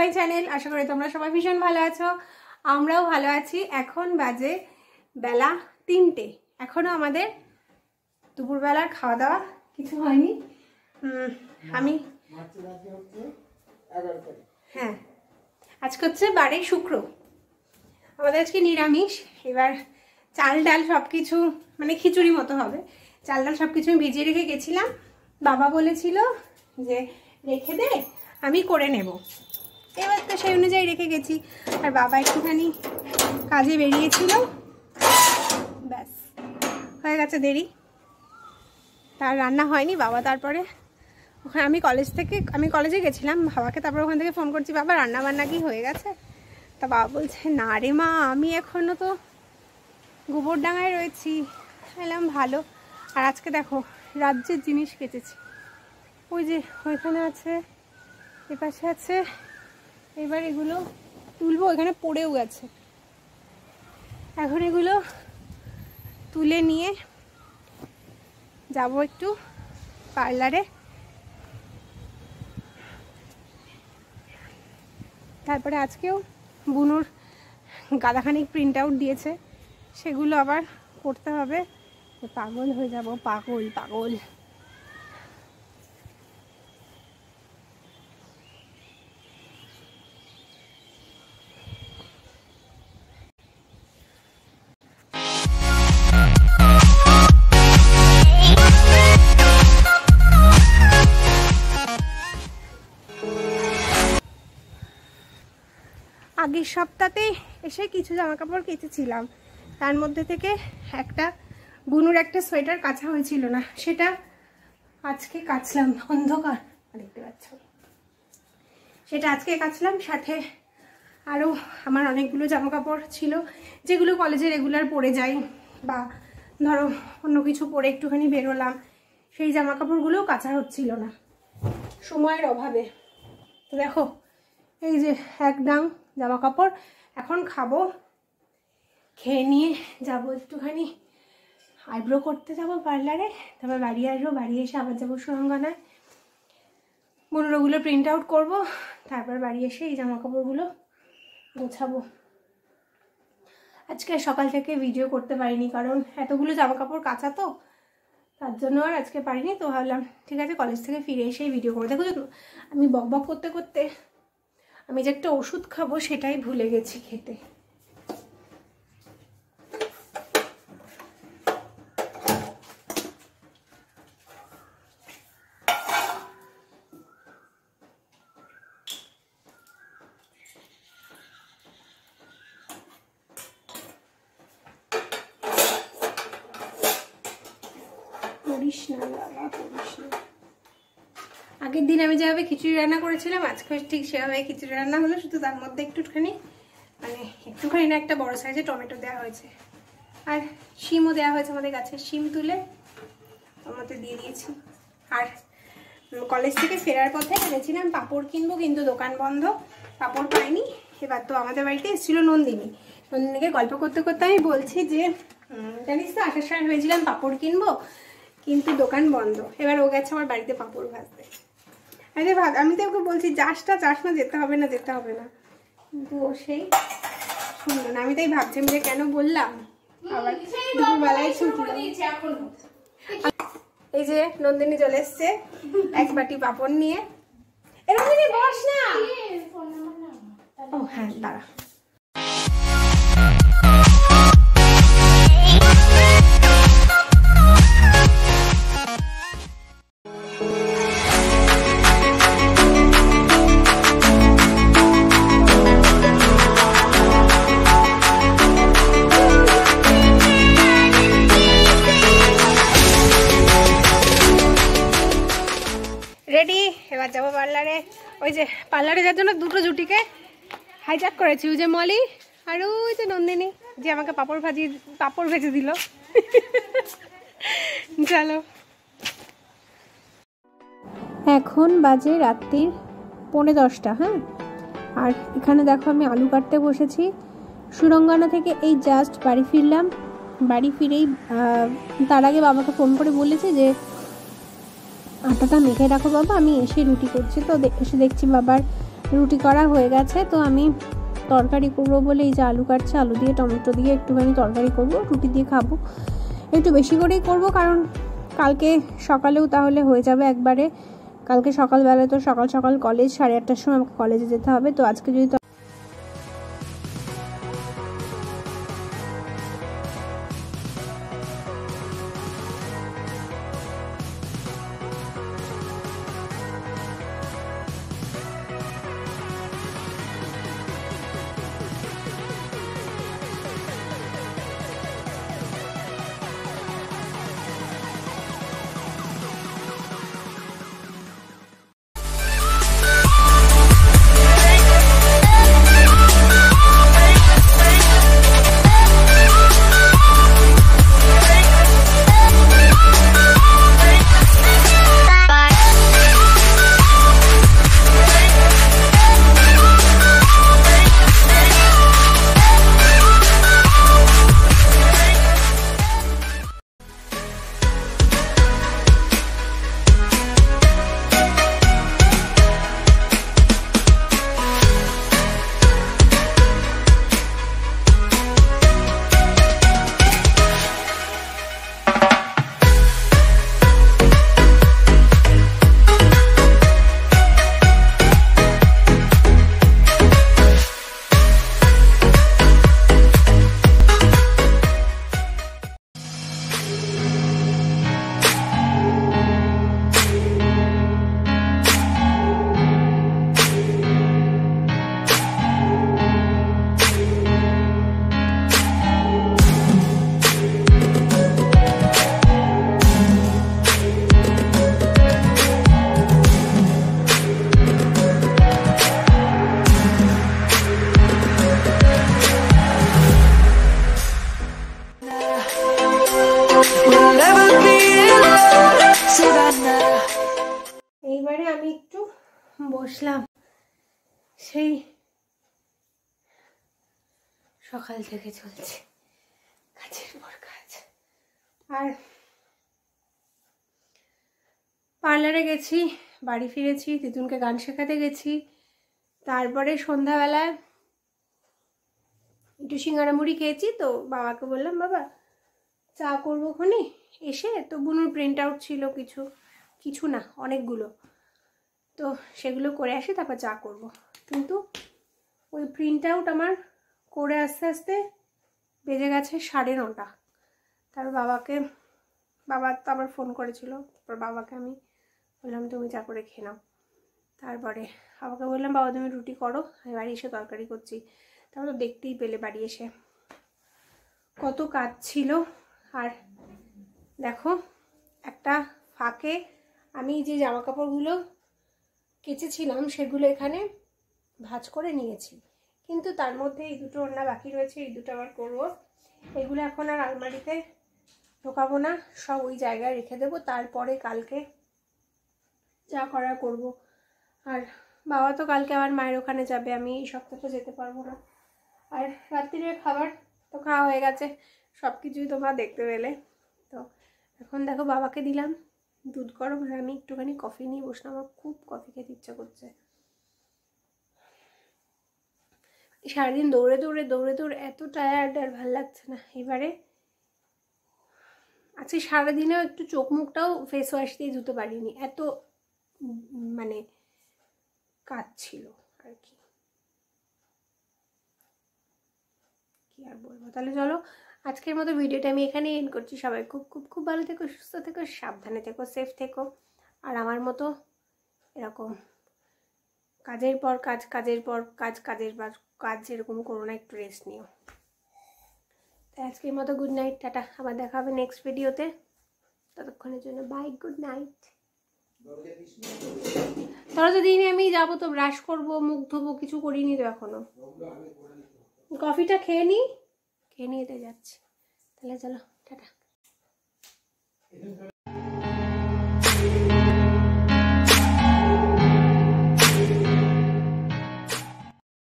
My channel. আশা করি তোমরা সবাই ভীষণ ভালো আছো, আমরাও ভালো আছি। এখন বাজে বেলা 3টে, এখনও আমাদের দুপুরবেলার খাওয়া দাওয়া কিছু হয়নি। আমি হ্যাঁ, আজকে হচ্ছে 12 শুক্র, আমাদের আজকে নিরামিষ। এবার চাল ডাল সব কিছু মানে খিচুড়ি মতো হবে। চাল ডাল সব কিছু আমি ভিজিয়ে রেখে গেছিলাম, বাবা বলেছিল যে রেখে দে, আমি করে নেব। এবার তো সেই অনুযায়ী রেখে গেছি। আর বাবা একটুখানি কাজে বেরিয়েছিল, ব্যাস হয়ে গেছে দেরি, তার রান্না হয়নি। বাবা তারপরে ওখানে আমি কলেজে গেছিলাম, বাবাকে তারপর ওখান থেকে ফোন করছি, বাবা রান্না বান্না কি হয়ে গেছে? তা বাবা বলছে না রে মা, আমি এখনও তো গোবরডাঙ্গায় রয়েছি। এলাম ভালো। আর আজকে দেখো রাজ্যের জিনিস কেচেছি, ওই যে ওইখানে আছে, এপাশে আছে। এবার এগুলো তুলবো, এখানে পড়েও গেছে। এখন এগুলো তুলে নিয়ে যাব একটু পার্লারে, তারপরে আজকেও বুনুর গাদাখানিক প্রিন্ট আউট দিয়েছে, সেগুলো আবার করতে হবে। পাগল হয়ে যাব, পাগল পাগল। আগের সপ্তাহে এসে কিছু জামা কাপড় কেচেছিলাম, তার মধ্যে থেকে একটা বুনুর একটা সোয়েটার কাচা হয়েছিল না, সেটা আজকে কাচলাম। অন্ধকার দেখতে পাচ্ছ, সেটা আজকে কাচলাম। সাথে আরও আমার অনেকগুলো জামা কাপড় ছিল যেগুলো কলেজে রেগুলার পরে যাই, বা ধরো অন্য কিছু পরে একটুখানি বেরোলাম, সেই জামা কাপড়গুলোও কাচা হচ্ছিল না সময়ের অভাবে। তো দেখো এই যে এক ডাং জামা কাপড়। এখন খাবো, খেয়ে নিয়ে যাবো একটুখানি আইব্রো করতে যাবো পার্লারে, তারপর বাড়ি আসবো, বাড়ি এসে আবার যাবো সুরঙ্গনায়, বুনোগুলো প্রিন্ট আউট করবো, তারপর বাড়ি এসে এই জামা কাপড়গুলো গোছাবো। আজকে সকাল থেকে ভিডিও করতে পারিনি, কারণ এতগুলো জামা কাপড় কাচা তো, তার জন্য আর আজকে পারিনি। তো ভাবলাম ঠিক আছে কলেজ থেকে ফিরে এসেই ভিডিও করে। দেখো আমি বক বক করতে করতে আমি যে একটা ওষুধ খাবো সেটাই ভুলে গেছি খেতে। আগের দিন আমি যেভাবে খিচুড়ি রান্না করেছিলাম আজকে ঠিক সেভাবে খিচুড়ি রান্না হলো, শুধু তার মধ্যে একটুখানি না একটা বড় সাইজে টমেটো দেওয়া হয়েছে, আর শিমও দেওয়া হয়েছে। আমাদের গাছের শিম তুলে ওর মধ্যে দিয়ে দিয়েছি। আর কলেজ থেকে ফেরার পথে ভেবেছিলাম পাঁপড় কিনবো, কিন্তু দোকান বন্ধ, পাঁপড় পাইনি। এবার তো আমাদের বাড়িতে এসেছিলো নন্দিনীকে গল্প করতে করতে আমি বলছি যে জানিস তো আসার সময় ভেবেছিলাম পাঁপড় কিনবো, কিন্তু দোকান বন্ধ। এবার ও গেছে আমার বাড়িতে পাঁপড় ভাজতে। আরে আমি তো ওকে বলছি যাস না, যেতে হবে না, কিন্তু ও সেই শুনলো না। আমি তাই ভাবছিলাম যে কেন বললাম, আবার দুপুরবেলায় ছুটলো। এই যে নন্দিনী চলে এসছে এক বাটি পাঁপড় নিয়ে। এরকম বস না। ও হ্যাঁ দাঁড়া। রেডি, এবার যাবো পার্লারে। ওই যে পার্লারে যাওয়ার জন্য দুটো জুটিকে হাইজ্যাক করেছি, ওই যে মলি আর ওই যে নন্দিনী, যে আমাকে পাঁপড় ভেজে দিল। চলো, এখন বাজে রাত্রির 10:45। হ্যাঁ, আর এখানে দেখো আমি আলু কাটতে বসেছি। সুরঙ্গনা থেকে এই জাস্ট বাড়ি ফিরলাম। বাড়ি ফিরেই তার আগে বাবাকে ফোন করে বলেছি যে আটাটা মেখে রাখো বাবা, আমি এসে রুটি করছি। তো এসে দেখছি বাবার রুটি করা হয়ে গেছে। তো আমি তরকারি করবো বলে এই যে আলু কাটছে, আলু দিয়ে টমেটো দিয়ে একটুখানি তরকারি করব, রুটি দিয়ে খাবো। একটু বেশি করেই করব, কারণ কালকে সকালেও তাহলে হয়ে যাবে একবারে। কালকে সকালবেলায় তো সকাল সকাল কলেজ, 8:30টার সময় আমাকে কলেজে যেতে হবে। তো আজকে যদি এইবারে আমি একটু বসলাম, সেই সকাল থেকে চলছে কাজের পর কাজ। আর পার্লারে গেছি, বাড়ি ফিরেছি, তিতুনকে গান শেখাতে গেছি, তারপরে সন্ধ্যাবেলায় একটু সিঙ্গারা মুড়ি খেয়েছি। তো বাবাকে বললাম, বাবা চা করবো খনি এসে। তো বুনুর প্রিন্ট আউট ছিল কিছু কিছু না অনেকগুলো, তো সেগুলো করে আসি, তারপর চা করব। কিন্তু ওই প্রিন্ট আউট আমার করে আস্তে আস্তে বেজে গেছে 9:30। তারপর বাবা তো আবার ফোন করেছিল, তারপর বাবাকে আমি বললাম তুমি চা করে খেয়ে নাও। তারপরে বাবাকে বললাম, বাবা তুমি রুটি করো, আমি বাড়ি এসে তরকারি করছি। তারপর তো দেখতেই পেলে বাড়ি এসে কত কাজ ছিল। আর দেখো, একটা ফাঁকে আমি যে জামা কাপড়গুলো কেচেছিলাম সেগুলো এখানে ভাঁজ করে নিয়েছি, কিন্তু তার মধ্যে এই দুটো ওড়না বাকি রয়েছে, এই দুটো আবার করবো। এগুলো এখন আর আলমারিতে ঢোকাবো না, সব ওই জায়গায় রেখে দেবো, তারপরে কালকে যা করার করব। আর বাবা তো কালকে আবার মায়ের ওখানে যাবে, আমি এই সপ্তাহে তো যেতে পারবো না। আর রাত্রিরের খাবার তো খাওয়া হয়ে গেছে, সব কিছুই তোমরা দেখতে পেলে। তো এখন দেখো বাবাকে দিলাম দুধ গরম, আর আমি একটুখানি কফি নিয়ে বসলাম, আমার খুব কফি খেতে ইচ্ছা করছে। সারাদিন দৌড়ে দৌড়ে এত টায়ার্ড, আর ভাল লাগছে না। এবারে আজকে সারাদিনেও একটু চোখ মুখটাও ফেস ওয়াশ দিয়ে ধুতে পারিনি, এত মানে কাজ ছিল আর কি আর বলবো। তাহলে চলো আজকের মতো ভিডিওটা আমি এখানে এন্ড করছি। সবাই খুব খুব খুব ভালো থেকো, সুস্থ থেকো, সাবধানে থেকো, সেফ থেকো। আর আমার মতো এরকম কাজের পর কাজ, কাজের পর কাজ, কাজের পর কাজ এরকম করো না, একটু রেস্ট নিও। তাই আজকের মতো গুড নাইট, টাটা। আবার দেখা হবে নেক্সট ভিডিওতে, ততক্ষণের জন্য বাই, গুড নাইট। ধরো তো দিনে আমি যাবো, তো ব্রাশ করবো, মুখ ধোবো, কিছু করিনি তো এখনো। কফিটা খেয়ে নিয়ে যাচ্ছি। তাহলে চলো টাটা।